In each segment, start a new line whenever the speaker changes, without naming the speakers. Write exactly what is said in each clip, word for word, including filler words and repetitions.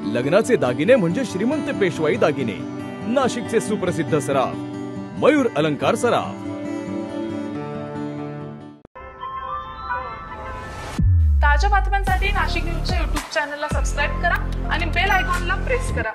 लग्नाचे दागिने म्हणजे श्रीमंत पेशवाई दागिने, नाशिकचे सुप्रसिद्ध सराफ मयूर अलंकार सराफ।
ताज्या बातम्यांसाठी नाशिक न्यूजच्या यूट्यूब चॅनलला सबस्क्राइब करा आणि बेल आयकॉनला प्रेस करा।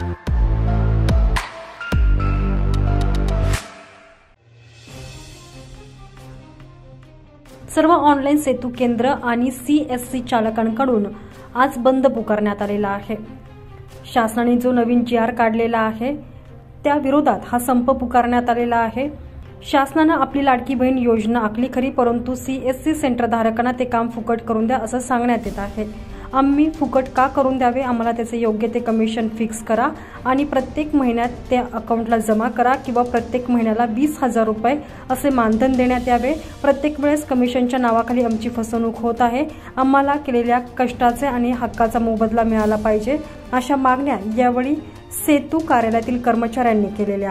सर्व ऑनलाईन सेतू केंद्र आणि सीएससी चालकांकडून आज बंद पुकारण्यात आलेला आहे। शासनाने जो नवीन जी आर काढलेला आहे त्या विरोधात हा संप पुकारण्यात आलेला आहे। शासनाने आपली लाडकी बहीण योजना आखली खरी, परंतु सीएससी सेंटर धारकांना ते काम फुकट करून द्या असं सांगण्यात येत आहे। आम्ही फुकट का करून द्यावे, आम्हाला त्याचे योग्य ते कमिशन फिक्स करा आणि प्रत्येक महिन्यात त्या अकाउंटला जमा करा किंवा प्रत्येक महिन्याला वीस हजार रुपये असे मानधन देण्यात यावे। प्रत्येक वेळेस कमिशनच्या नावाखाली आमची फसवणूक होत आहे, आम्हाला केलेल्या कष्टाचे आणि हक्काचा मोबदला मिळाला पाहिजे, अशा मागण्या यावेळी सेतू कार्यालयातील कर्मचाऱ्यांनी केलेल्या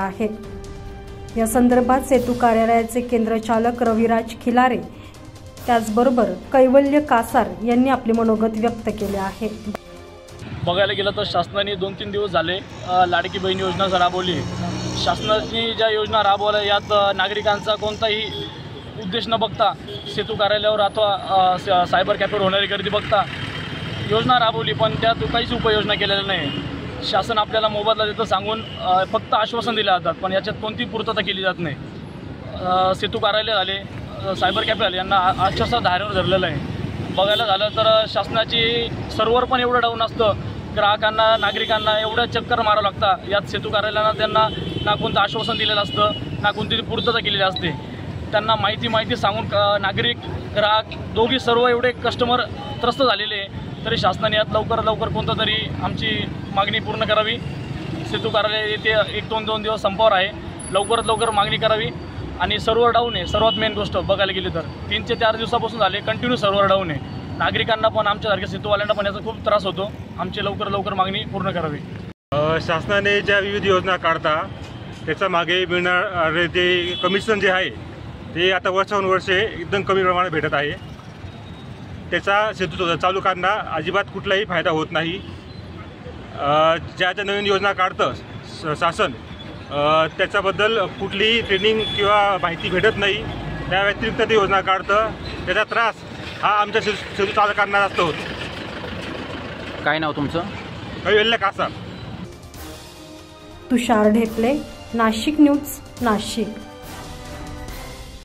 आहेत। या संदर्भात सेतू कार्यालयाचे केंद्रचालक रविराज खिलारे त्याचबरोबर कैवल्य कासार यांनी आपले मनोगत व्यक्त केले आहे।
बघायला गेलं तर शासनाने दोन तीन दिवस झाले लाडकी बहीण योजना राबवली। शासनाने ज्या योजना राबवल्या यात नागरिकांचा कोणताही उद्देश न बघता सेतू कार्यालयावर अथवा सायबर कॅफेवर होणारी गर्दी बघता योजना राबवली, पण त्यात काहीच उपाययोजना केलेल्या नाही। शासन आपल्याला मोबदला देतं सांगून फक्त आश्वासन दिले जातात, पण याच्यात कोणती पूर्तता केली जात नाही। सेतू कार्यालय झाले, सायबर कॅफे आले, यांना आश्वासन धाऱ्यावर धरलेलं आहे। बघायला झालं तर शासनाची सर्व्हर पण एवढं डाऊन असतं, ग्राहकांना नागरिकांना एवढ्या चक्कर मारावं लागतं। यात सेतू कार्यालयानं त्यांना ना कोणतं आश्वासन दिलेलं असतं ना कोणती पूर्तता केलेली असते। त्यांना माहिती माहिती सांगून नागरिक ग्राहक दोघी सर्व एवढे कस्टमर त्रस्त झालेले, तरी शासनाने यात लवकर लवकर कोणतं तरी आमची मागणी पूर्ण करावी। सेतू कार्यालय येथे एक दोन दोन दिवस संपावर आहे, लवकरात लवकर मागणी करावी। आणि सर्व्हर डाऊन आहे, सर्वात मेन गोष्ट बघायला गेली तर तीन ते चार दिवसापासून झाले कंटिन्यू सर्व्हर डाऊन आहे। नागरिकांना पण आमच्यासारख्या सेतूवाल्यांना पण याचा खूप त्रास होतो, आमची लवकर लवकर मागणी पूर्ण करावी।
शासनाने ज्या विविध योजना काढता त्याच्या मागे मिळणारे जे कमिशन जे आहे ते आता वर्षाहून वर्षे एकदम कमी प्रमाणात भेटत आहे। त्याचा सेतू चालकांना अजिबात कुठलाही फायदा होत नाही। ज्या ज्या नवीन योजना काढतं शासन त्याच्याबद्दल कुठलीही ट्रेनिंग किंवा माहिती भेटत नाही, त्या व्यतिरिक्त ते योजना काढतं, त्याचा त्रास हा आमच्या सेतू चालकांना जास्त होतो।
काय नाव तुमचं?
कैवल्य कासार।
तुषार ढेपले, नाशिक न्यूज, नाशिक।